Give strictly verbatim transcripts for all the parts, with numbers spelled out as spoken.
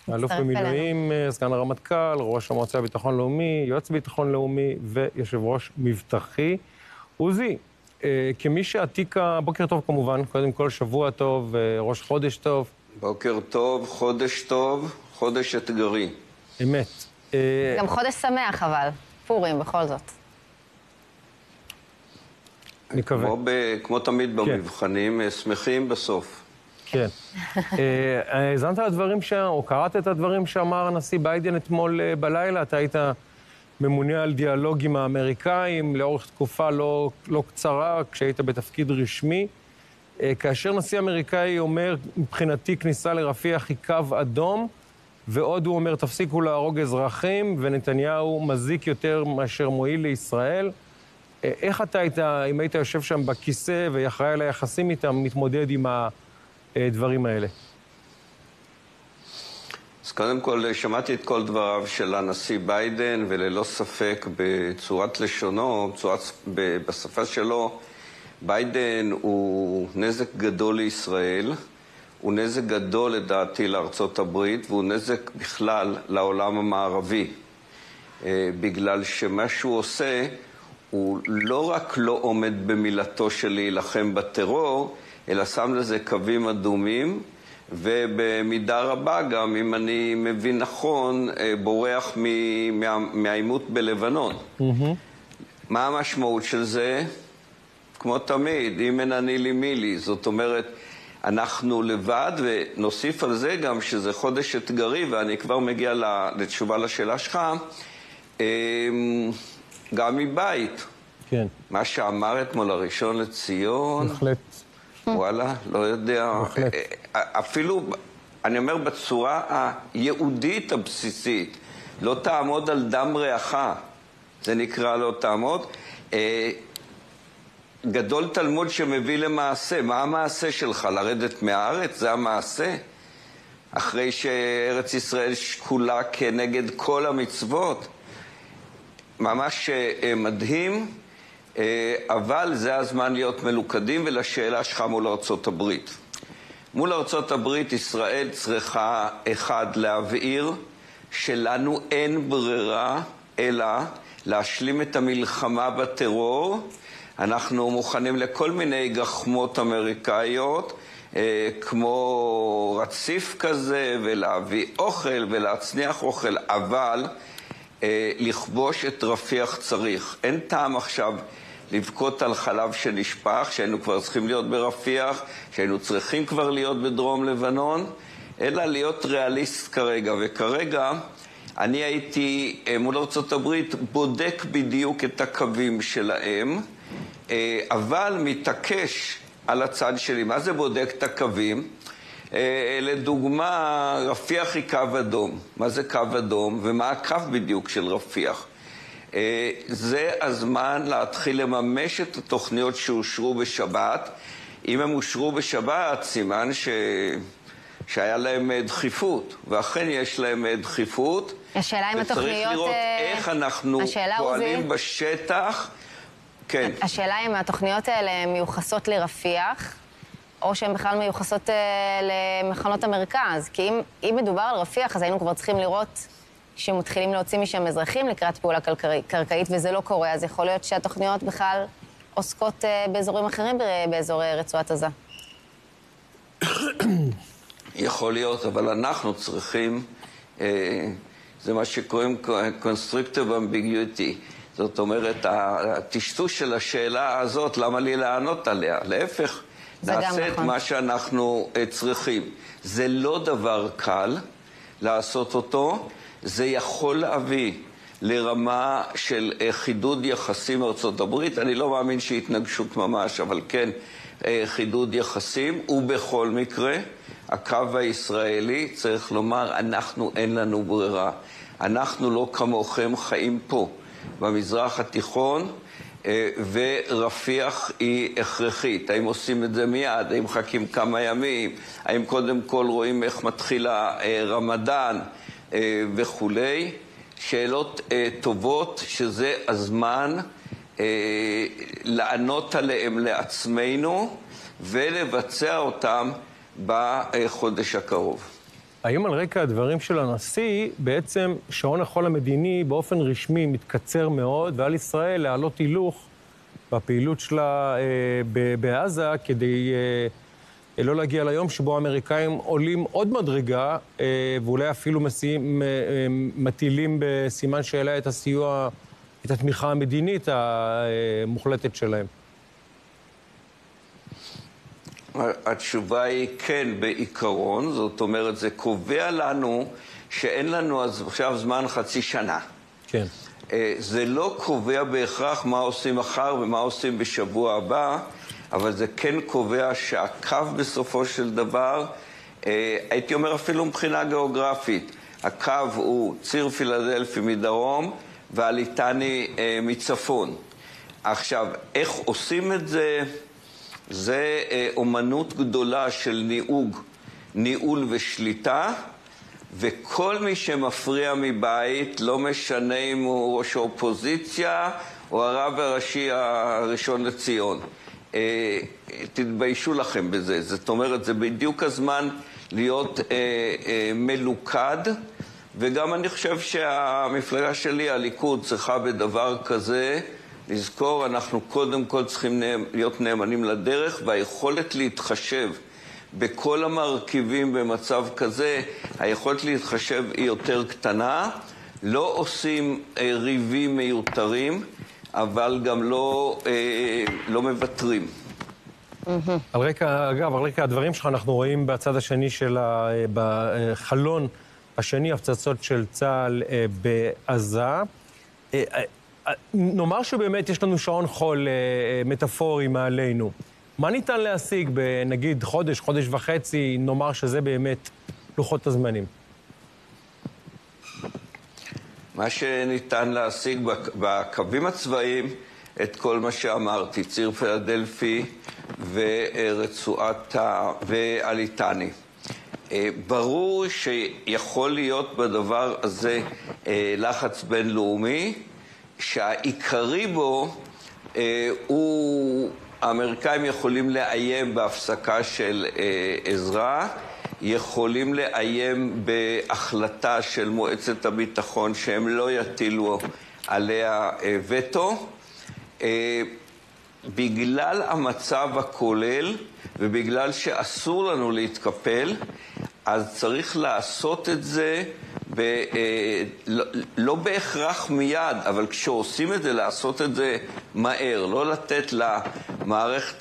אלוף במילואים, סגן הרמטכ"ל, ראש המועצה לביטחון לאומי, יועץ ביטחון לאומי ויושב ראש מבטחי. עוזי, כמי שעתיקה, בוקר טוב כמובן, קודם כל שבוע טוב, ראש חודש טוב. בוקר טוב, חודש טוב, חודש אתגרי. אמת. גם חודש שמח אבל, פורים בכל זאת. אני מקווה. כמו, ב, כמו תמיד במבחנים, כן. שמחים בסוף. כן. האזנת לדברים, ש... או קראת את הדברים שאמר הנשיא ביידן אתמול בלילה? אתה היית ממונה על דיאלוג עם האמריקאים לאורך תקופה לא, לא קצרה, כשהיית בתפקיד רשמי. כאשר נשיא אמריקאי אומר, מבחינתי כניסה לרפיח היא קו אדום, ועוד הוא אומר, תפסיקו להרוג אזרחים, ונתניהו מזיק יותר מאשר מועיל לישראל. איך אתה היית, אם היית יושב שם בכיסא ואחראי על היחסים איתם, מתמודד עם הדברים האלה? אז קודם כל, שמעתי את כל דבריו של הנשיא ביידן, וללא ספק בצורת לשונו, בצורת, בשפה שלו, ביידן הוא נזק גדול לישראל, הוא נזק גדול לדעתי לארצות הברית, והוא נזק בכלל לעולם המערבי. בגלל שמה שהוא עושה, הוא לא רק לא עומד במילתו של להילחם בטרור, אלא שם לזה קווים אדומים, ובמידה רבה גם, אם אני מבין נכון, בורח מה, מהעימות בלבנון. Mm-hmm. מה המשמעות של זה? כמו תמיד, אם אין אני לי מי לי. זאת אומרת, אנחנו לבד, ונוסיף על זה גם שזה חודש אתגרי, ואני כבר מגיע לתשובה לשאלה שלך, גם מבית. כן. מה שאמר אתמול הראשון לציון... בהחלט. וואלה, לא יודע. בהחלט. אפילו, אני אומר בצורה היהודית הבסיסית, לא תעמוד על דם רעך. זה נקרא לא תעמוד. גדול תלמוד שמביא למעשה. מה המעשה שלך? לרדת מהארץ? זה המעשה? אחרי שארץ ישראל שקולה כנגד כל המצוות. ממש מדהים, אבל זה הזמן להיות מלוכדים, ולשאלה שלך מול ארצות הברית. מול ארצות הברית ישראל צריכה אחד להבהיר שלנו אין ברירה אלא להשלים את המלחמה בטרור. אנחנו מוכנים לכל מיני גחמות אמריקאיות, כמו רציף כזה, ולהביא אוכל ולהצניח אוכל, אבל לכבוש את רפיח צריך. אין טעם עכשיו לבכות על חלב שנשפך, שהיינו כבר צריכים להיות ברפיח, שהיינו צריכים כבר להיות בדרום לבנון, אלא להיות ריאליסט כרגע. וכרגע אני הייתי מול ארצות הברית בודק בדיוק את הקווים שלהם, אבל מתעקש על הצד שלי. מה זה בודק את הקווים? לדוגמה, רפיח היא קו אדום. מה זה קו אדום? ומה הקו בדיוק של רפיח? זה הזמן להתחיל לממש את התוכניות שאושרו בשבת. אם הם אושרו בשבת, סימן ש... שהיה להם דחיפות, ואכן יש להם דחיפות. השאלה אם התוכניות... וצריך לראות איך אנחנו פועלים זה... בשטח. כן. השאלה אם התוכניות האלה הן מיוחסות לרפיח, או שהן בכלל מיוחסות למחנות המרכז. כי אם, אם מדובר על רפיח, אז היינו כבר צריכים לראות שמתחילים להוציא משם אזרחים לקראת פעולה קרקעית, וזה לא קורה. אז יכול להיות שהתוכניות בכלל עוסקות באזורים אחרים באזורי רצועת עזה. יכול להיות, אבל אנחנו צריכים, זה מה שקוראים constructive ambiguity. זאת אומרת, הטשטוש של השאלה הזאת, למה לי לענות עליה? להפך, נעשה את מה שאנחנו צריכים. זה לא דבר קל לעשות אותו, זה יכול להביא לרמה של חידוד יחסים ארצות הברית. אני לא מאמין שהתנגשות ממש, אבל כן חידוד יחסים, ובכל מקרה, הקו הישראלי צריך לומר, אנחנו אין לנו ברירה. אנחנו לא כמוכם חיים פה, במזרח התיכון, ורפיח היא הכרחית. האם עושים את זה מיד? האם מחכים כמה ימים? האם קודם כל רואים איך מתחילה רמדאן וכולי? שאלות טובות שזה הזמן לענות עליהם לעצמנו ולבצע אותם בחודש הקרוב. האם על רקע הדברים של הנשיא, בעצם שעון החול המדיני באופן רשמי מתקצר מאוד, ועל ישראל להעלות הילוך בפעילות שלה אה, בעזה, כדי אה, לא להגיע ליום שבו האמריקאים עולים עוד מדרגה, אה, ואולי אפילו מסיעים, אה, מטילים בסימן שאלה את הסיוע, את התמיכה המדינית המוחלטת שלהם. התשובה היא כן בעיקרון, זאת אומרת, זה קובע לנו שאין לנו עכשיו זמן חצי שנה. כן. זה לא קובע בהכרח מה עושים מחר ומה עושים בשבוע הבא, אבל זה כן קובע שהקו בסופו של דבר, הייתי אומר אפילו מבחינה גיאוגרפית, הקו הוא ציר פילדלפי מדרום והליטני מצפון. עכשיו, איך עושים את זה? זה אומנות גדולה של ניהוג, ניהול ושליטה, וכל מי שמפריע מבית, לא משנה אם הוא ראש האופוזיציה או הרב הראשי הראשון לציון. תתביישו לכם בזה. זאת אומרת, זה בדיוק הזמן להיות מלוכד, וגם אני חושב שהמפלגה שלי, הליכוד, צריכה בדבר כזה לזכור, אנחנו קודם כל צריכים להיות נאמנים לדרך, והיכולת להתחשב בכל המרכיבים במצב כזה, היכולת להתחשב היא יותר קטנה. לא עושים אה, ריבים מיותרים, אבל גם לא, אה, לא מבטרים. על רקע, אגב, על רקע הדברים שלך, אנחנו רואים בצד השני של ה... בחלון השני, הפצצות של צה"ל אה, בעזה. אה, אה, נאמר שבאמת יש לנו שעון חול מטאפורי מעלינו. מה ניתן להשיג בנגיד חודש, חודש וחצי, נאמר שזה באמת לוחות הזמנים? מה שניתן להשיג בקווים הצבאיים, את כל מה שאמרתי, ציר פילדלפי ורצועת והליטני. ברור שיכול להיות בדבר הזה לחץ בינלאומי, שהעיקרי בו אה, הוא, האמריקאים יכולים לאיים בהפסקה של אה, עזרה, יכולים לאיים בהחלטה של מועצת הביטחון שהם לא יטילו עליה אה, וטו. אה, בגלל המצב הכולל ובגלל שאסור לנו להתקפל, אז צריך לעשות את זה ב, אה, לא, לא בהכרח מיד, אבל כשעושים את זה, לעשות את זה מהר, לא לתת למערכת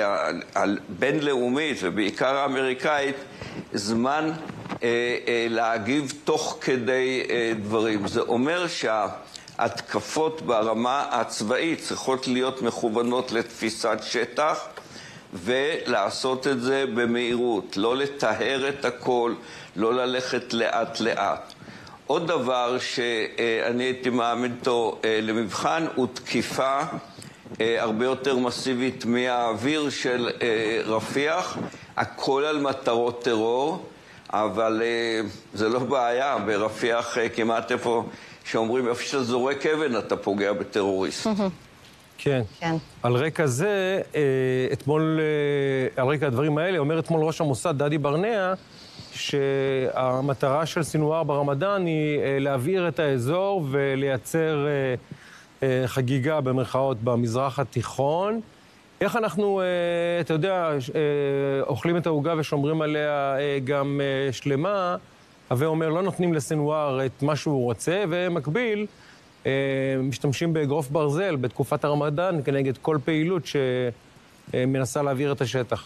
הבינלאומית ובעיקר האמריקאית זמן אה, אה, להגיב תוך כדי אה, דברים. זה אומר שההתקפות ברמה הצבאית צריכות להיות מכוונות לתפיסת שטח, ולעשות את זה במהירות, לא לטהר את הכל, לא ללכת לאט לאט. עוד דבר שאני הייתי מאמין אותו למבחן הוא תקיפה הרבה יותר מסיבית מהאוויר של רפיח, הכל על מטרות טרור, אבל זה לא בעיה, ברפיח כמעט איפה שאומרים, איפה שאתה זורק אבן אתה פוגע בטרוריסט. כן. כן. על רקע זה, אתמול, על רקע הדברים האלה, אומר אתמול ראש המוסד דדי ברנע, שהמטרה של סינואר ברמדאן היא להבעיר את האזור ולייצר חגיגה במרכאות במזרח התיכון. איך אנחנו, אתה יודע, אוכלים את העוגה ושומרים עליה גם שלמה, הווה אומר, לא נותנים לסינואר את מה שהוא רוצה, ומקביל, משתמשים באגרוף ברזל בתקופת הרמדאן כנגד כל פעילות שמנסה להעביר את השטח.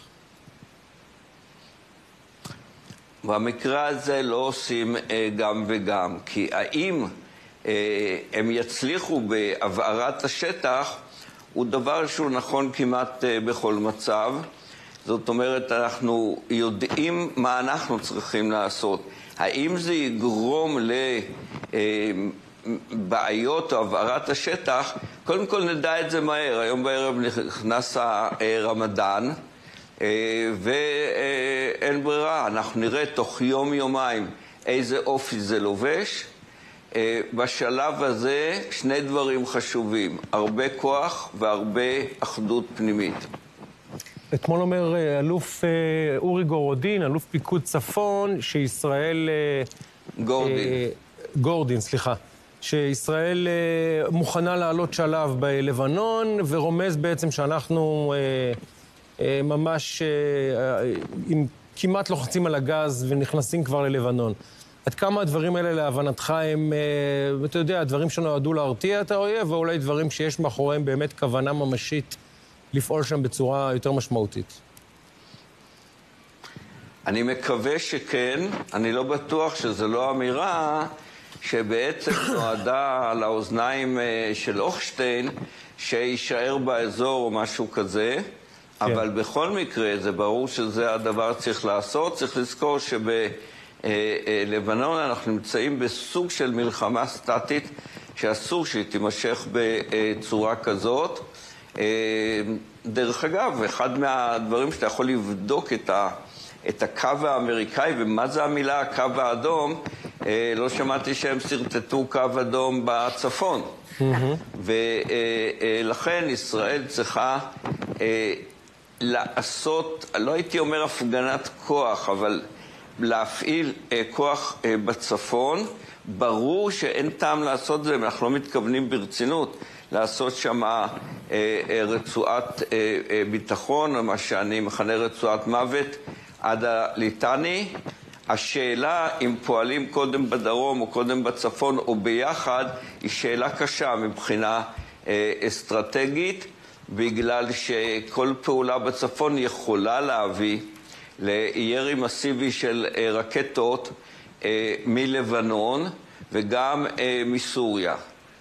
במקרה הזה לא עושים גם וגם, כי האם הם יצליחו בהבערת השטח הוא דבר שהוא נכון כמעט בכל מצב. זאת אומרת, אנחנו יודעים מה אנחנו צריכים לעשות. האם זה יגרום ל... בעיות או הבערת השטח, קודם כל נדע את זה מהר. היום בערב נכנס הרמדאן, ואין ברירה, אנחנו נראה תוך יום-יומיים איזה אופי זה לובש. בשלב הזה שני דברים חשובים, הרבה כוח והרבה אחדות פנימית. אתמול אומר אלוף אורי גורודין, אלוף פיקוד צפון, שישראל... גורדין. גורדין, סליחה. שישראל מוכנה לעלות שלב בלבנון, ורומז בעצם שאנחנו ממש עם כמעט לוחצים על הגז ונכנסים כבר ללבנון. עד כמה הדברים האלה להבנתך הם, אתה יודע, דברים שנועדו להרתיע את האויב, ואולי דברים שיש מאחוריהם באמת כוונה ממשית לפעול שם בצורה יותר משמעותית? אני מקווה שכן, אני לא בטוח שזה לא אמירה שבעצם נועדה על האוזניים של הוכשטיין שישאר באזור או משהו כזה, כן. אבל בכל מקרה זה ברור שזה הדבר שצריך לעשות. צריך לזכור שבלבנון אנחנו נמצאים בסוג של מלחמה סטטית שאסור שהיא תימשך בצורה כזאת. דרך אגב, אחד מהדברים שאתה יכול לבדוק את ה... את הקו האמריקאי, ומה זה המילה הקו האדום, אה, לא שמעתי שהם סרטטו קו אדום בצפון. Mm-hmm. ולכן ישראל צריכה אה, לעשות, לא הייתי אומר הפגנת כוח, אבל להפעיל אה, כוח אה, בצפון. ברור שאין טעם לעשות זה, אנחנו לא מתכוונים ברצינות לעשות שם אה, אה, רצועת אה, אה, ביטחון, מה שאני מכנה רצועת מוות, עד הליטני. השאלה אם פועלים קודם בדרום או קודם בצפון או ביחד היא שאלה קשה מבחינה אה, אסטרטגית, בגלל שכל פעולה בצפון יכולה להביא לירי מסיבי של אה, רקטות אה, מלבנון וגם אה, מסוריה.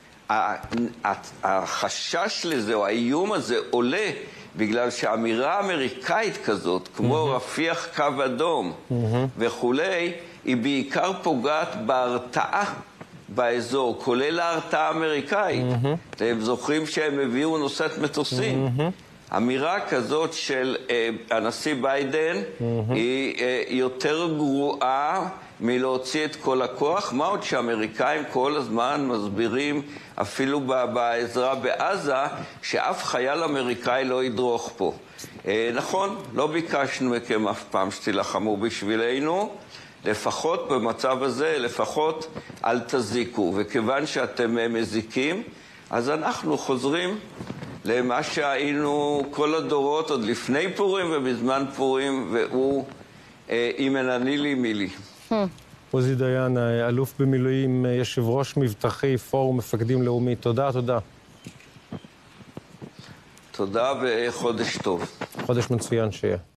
החשש לזה או האיום הזה עולה בגלל שהאמירה אמריקאית כזאת, כמו mm-hmm. רפיח קו אדום mm-hmm. וכולי, היא בעיקר פוגעת בהרתעה באזור, כולל ההרתעה האמריקאית. Mm-hmm. אתם זוכרים שהם הביאו נושאת מטוסים. Mm-hmm. אמירה כזאת של אה, הנשיא ביידן mm-hmm. היא אה, יותר גרועה מלהוציא את כל הכוח, מה עוד שהאמריקאים כל הזמן מסבירים, אפילו בעזרה בעזה, שאף חייל אמריקאי לא ידרוך פה. אה, נכון, לא ביקשנו מכם אף פעם שתילחמו בשבילנו, לפחות במצב הזה, לפחות אל תזיקו. וכיוון שאתם מזיקים, אז אנחנו חוזרים למה שהיינו כל הדורות עוד לפני פורים ובזמן פורים, והוא אה, אם אינני לי מילי. עוזי דיין, אלוף במילואים, יושב ראש מבטחי פורום מפקדים לאומי. תודה, תודה. תודה וחודש טוב. חודש מצוין שיהיה.